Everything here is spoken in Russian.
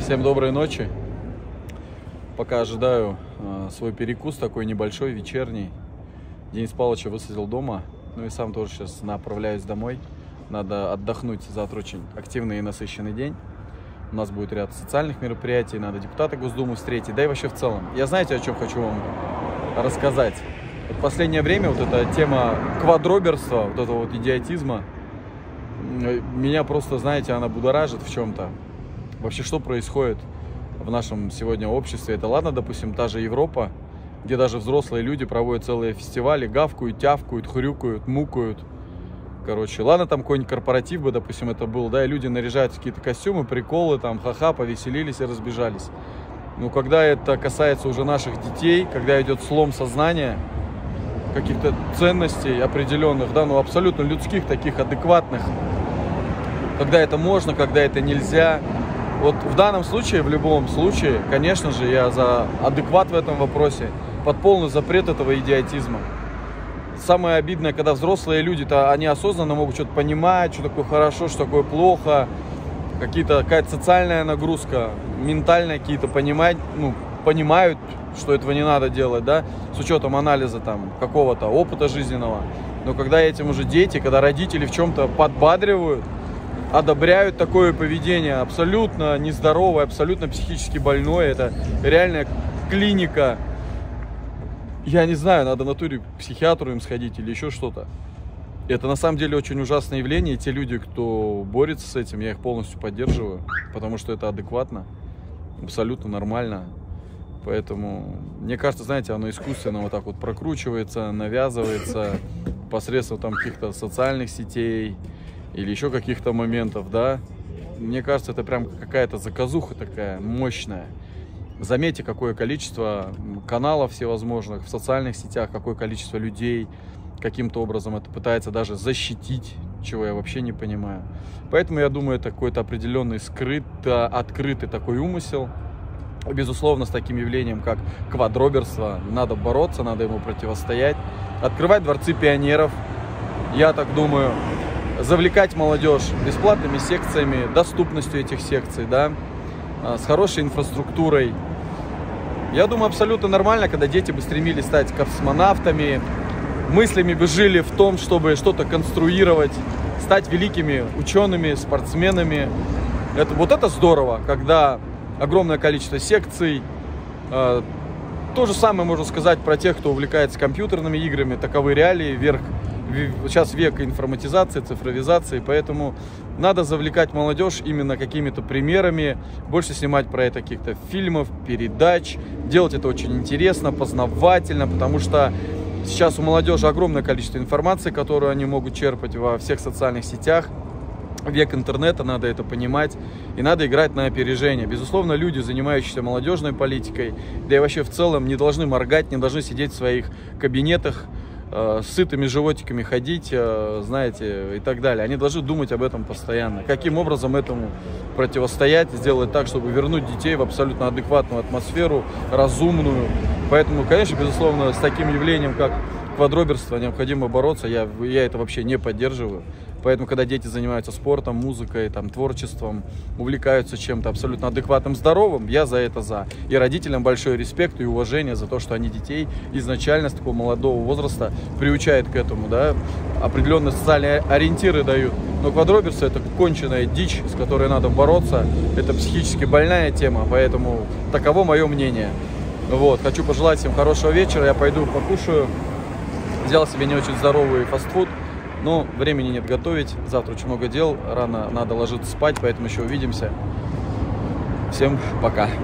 Всем доброй ночи. Пока ожидаю свой перекус такой небольшой, вечерний. Денис Павловича высадил дома. Ну и сам тоже сейчас направляюсь домой. Надо отдохнуть, завтра очень активный и насыщенный день. У нас будет ряд социальных мероприятий, надо депутата Госдумы встретить, да и вообще в целом. Я знаете, о чем хочу вам рассказать? В последнее время вот эта тема квадроберства, вот этого вот идиотизма, меня просто, знаете, она будоражит в чем-то. Вообще, что происходит в нашем сегодня обществе? Это ладно, допустим, та же Европа, где даже взрослые люди проводят целые фестивали, гавкают, тявкают, хрюкают, мукают. Короче, ладно, там какой-нибудь корпоратив бы, допустим, это был, да, и люди наряжают какие-то костюмы, приколы, там, ха-ха, повеселились и разбежались. Но когда это касается уже наших детей, когда идет слом сознания, каких-то ценностей определенных, да, ну, абсолютно людских, таких адекватных, когда это можно, когда это нельзя. Вот в данном случае, в любом случае, конечно же, я за адекват в этом вопросе, под полный запрет этого идиотизма. Самое обидное, когда взрослые люди-то, они осознанно могут что-то понимать, что такое хорошо, что такое плохо, какая-то социальная нагрузка, ментальная какие-то понимают, что этого не надо делать, да, с учетом анализа там какого-то опыта жизненного. Но когда этим уже дети, когда родители в чем-то подбадривают, одобряют такое поведение, абсолютно нездоровое, абсолютно психически больное, это реальная клиника. Я не знаю, надо в натуре к психиатру им сходить или еще что-то. Это на самом деле очень ужасное явление, и те люди, кто борется с этим, я их полностью поддерживаю, потому что это адекватно, абсолютно нормально. Поэтому, мне кажется, знаете, оно искусственно вот так вот прокручивается, навязывается посредством там каких-то социальных сетей или еще каких-то моментов, да. Мне кажется, это прям какая-то заказуха такая мощная. Заметьте, какое количество каналов всевозможных в социальных сетях, какое количество людей каким-то образом это пытается даже защитить, чего я вообще не понимаю. Поэтому я думаю, это какой-то определенный скрытый, открытый такой умысел. Безусловно, с таким явлением, как квадроберство, надо бороться, надо ему противостоять. Открывать дворцы пионеров, я так думаю, завлекать молодежь бесплатными секциями, доступностью этих секций, да, с хорошей инфраструктурой. Я думаю, абсолютно нормально, когда дети бы стремились стать космонавтами, мыслями бы жили в том, чтобы что-то конструировать, стать великими учеными, спортсменами. Вот это здорово, когда огромное количество секций. То же самое можно сказать про тех, кто увлекается компьютерными играми. Таковы реалии, сейчас век информатизации, цифровизации, поэтому надо завлекать молодежь именно какими-то примерами, больше снимать про это каких-то фильмов, передач, делать это очень интересно, познавательно, потому что сейчас у молодежи огромное количество информации, которую они могут черпать во всех социальных сетях. Век интернета, надо это понимать, и надо играть на опережение. Безусловно, люди, занимающиеся молодежной политикой, да и вообще в целом, не должны моргать, не должны сидеть в своих кабинетах, с сытыми животиками ходить, знаете, и так далее. Они должны думать об этом постоянно. Каким образом этому противостоять, сделать так, чтобы вернуть детей в абсолютно адекватную атмосферу, разумную. Поэтому, конечно, безусловно, с таким явлением, как квадроберство, необходимо бороться. Я это вообще не поддерживаю. Поэтому, когда дети занимаются спортом, музыкой, там, творчеством, увлекаются чем-то абсолютно адекватным, здоровым, я за это за. И родителям большой респект и уважение за то, что они детей изначально с такого молодого возраста приучают к этому, да, определенные социальные ориентиры дают. Но квадроберство — это конченая дичь, с которой надо бороться. Это психически больная тема, поэтому таково мое мнение. Вот, хочу пожелать всем хорошего вечера. Я пойду покушаю. Взял себе не очень здоровый фастфуд, но времени нет готовить. Завтра очень много дел, рано надо ложиться спать, поэтому еще увидимся. Всем пока.